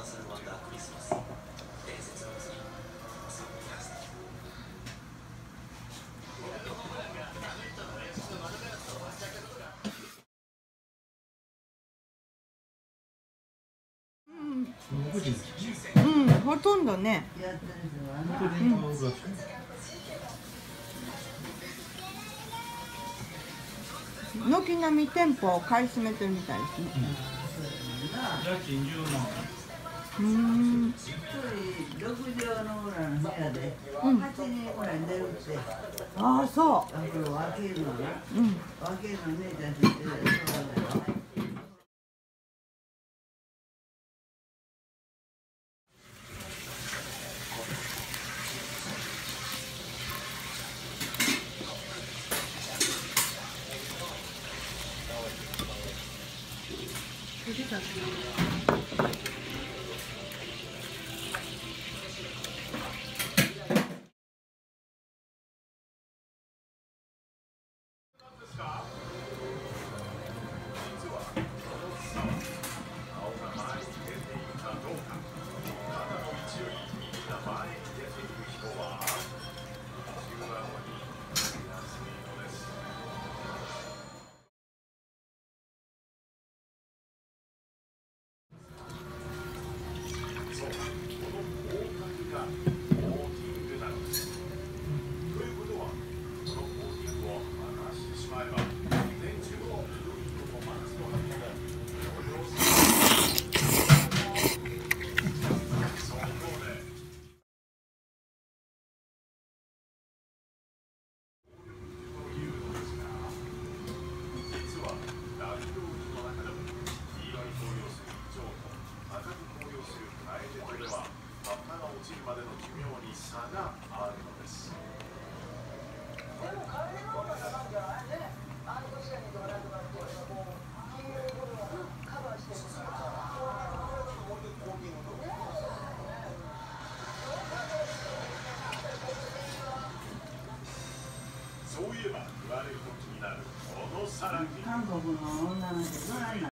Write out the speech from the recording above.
うん、ほとんどね。軒並み店舗を買い占めてるみたいですね。1人6畳のぐらいの部屋で8人ぐらい寝るって。ああ、そう。分けるのな。分けるの姉ちゃんって言ってる。そうだよ。韓国の女の人どないな